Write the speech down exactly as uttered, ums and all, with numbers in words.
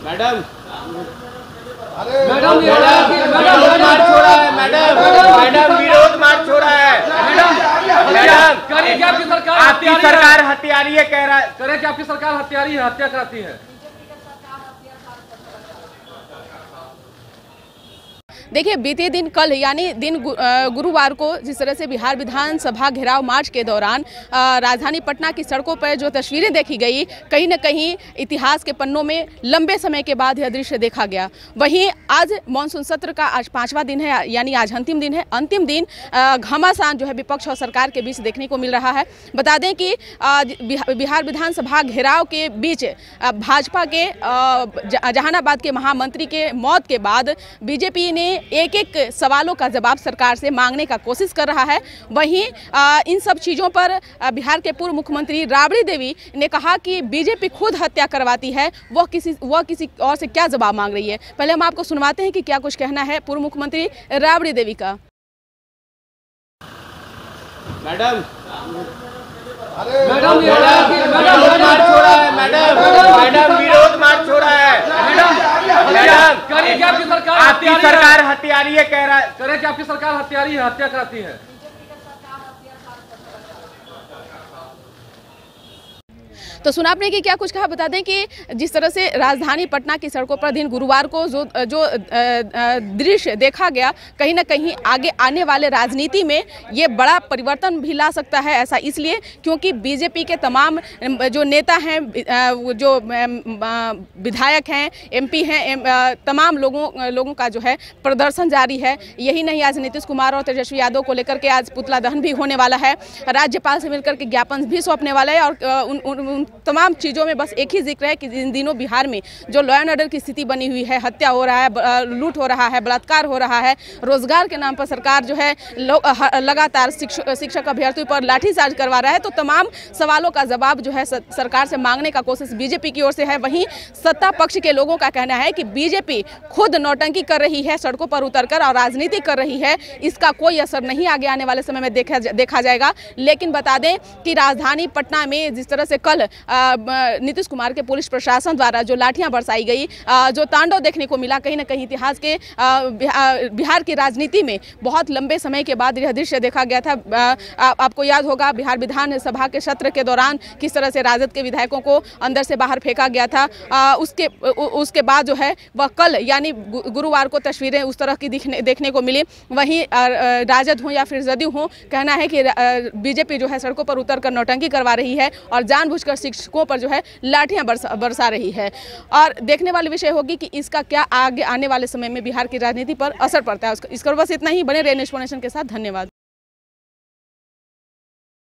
Madam madam विरोध मार्च छोड़ा है। मैडम मैडम विरोध मार्च छोड़ा है। मैडम करें क्या आपकी सरकार आपकी सरकार हत्यारी है कह रहा है। करें क्या आपकी सरकार हत्यारी है, हत्या कराती है। देखिए, बीते दिन कल यानी दिन गुरुवार को जिस तरह से बिहार विधानसभा घेराव मार्च के दौरान राजधानी पटना की सड़कों पर जो तस्वीरें देखी गई, कहीं न कहीं इतिहास के पन्नों में लंबे समय के बाद यह दृश्य देखा गया। वहीं आज मानसून सत्र का आज पांचवा दिन है, यानी आज अंतिम दिन है। अंतिम दिन घमासान जो है विपक्ष और सरकार के बीच देखने को मिल रहा है। बता दें कि बिहार विधानसभा घेराव के बीच भाजपा के जहानाबाद के महामंत्री के मौत के बाद बीजेपी ने एक एक सवालों का जवाब सरकार से मांगने का कोशिश कर रहा है। वहीं आ, इन सब चीज़ों पर आ, बिहार के पूर्व मुख्यमंत्री राबड़ी देवी ने कहा कि बीजेपी खुद हत्या करवाती है, वह किसी वह किसी और से क्या जवाब मांग रही है। पहले हम आपको सुनवाते हैं कि क्या कुछ कहना है पूर्व मुख्यमंत्री राबड़ी देवी का। मैडम मैडम विरोध मार्च छोड़ा है। मैडम मैडम विरोध मार्च छोड़ा है। मैडम करें क्या आपकी सरकार आपकी सरकार हत्यारी है कह रहा है। करें क्या आपकी सरकार हत्यारी है, हत्या कराती है। तो सुना आपने कि क्या कुछ कहा। बता दें कि जिस तरह से राजधानी पटना की सड़कों पर दिन गुरुवार को जो जो दृश्य देखा गया, कहीं ना कहीं आगे आने वाले राजनीति में ये बड़ा परिवर्तन भी ला सकता है। ऐसा इसलिए क्योंकि बीजेपी के तमाम जो नेता हैं, जो विधायक हैं, एमपी हैं, तमाम लोगों लोगों का जो है प्रदर्शन जारी है। यही नहीं, आज नीतीश कुमार और तेजस्वी यादव को लेकर के आज पुतला दहन भी होने वाला है। राज्यपाल से मिलकर के ज्ञापन भी सौंपने वाला है। और उन, उन, उन तमाम चीज़ों में बस एक ही जिक्र है कि इन दिनों बिहार में जो लॉ एंड ऑर्डर की स्थिति बनी हुई है, हत्या हो रहा है, लूट हो रहा है, बलात्कार हो रहा है, रोजगार के नाम पर सरकार जो है लगातार शिक्षक अभ्यर्थियों पर लाठीचार्ज करवा रहा है। तो तमाम सवालों का जवाब जो है सरकार से मांगने का कोशिश बीजेपी की ओर से है। वहीं सत्ता पक्ष के लोगों का कहना है कि बीजेपी खुद नौटंकी कर रही है, सड़कों पर उतरकर और राजनीति कर रही है। इसका कोई असर नहीं आगे आने वाले समय में देखा देखा जाएगा। लेकिन बता दें कि राजधानी पटना में जिस तरह से कल नीतीश कुमार के पुलिस प्रशासन द्वारा जो लाठियां बरसाई गई, जो तांडव देखने को मिला, कहीं ना कहीं इतिहास के बिहार की राजनीति में बहुत लंबे समय के बाद यह दृश्य देखा गया था। आपको याद होगा बिहार विधानसभा के सत्र के दौरान किस तरह से राजद के विधायकों को अंदर से बाहर फेंका गया था। उसके उसके बाद जो है वह कल यानी गुरुवार को तस्वीरें उस तरह की दिखने देखने को मिली। वहीं राजद हो या फिर जदयू हो, कहना है कि बीजेपी जो है सड़कों पर उतरकर नौटंकी करवा रही है और जानबूझकर शिक्षकों पर जो है लाठियां बरसा, बरसा रही है। और देखने वाली विषय होगी कि इसका क्या आगे आने वाले समय में बिहार की राजनीति पर असर पड़ता है। इसका बस इतना ही। बने रहे नेशन के साथ। धन्यवाद।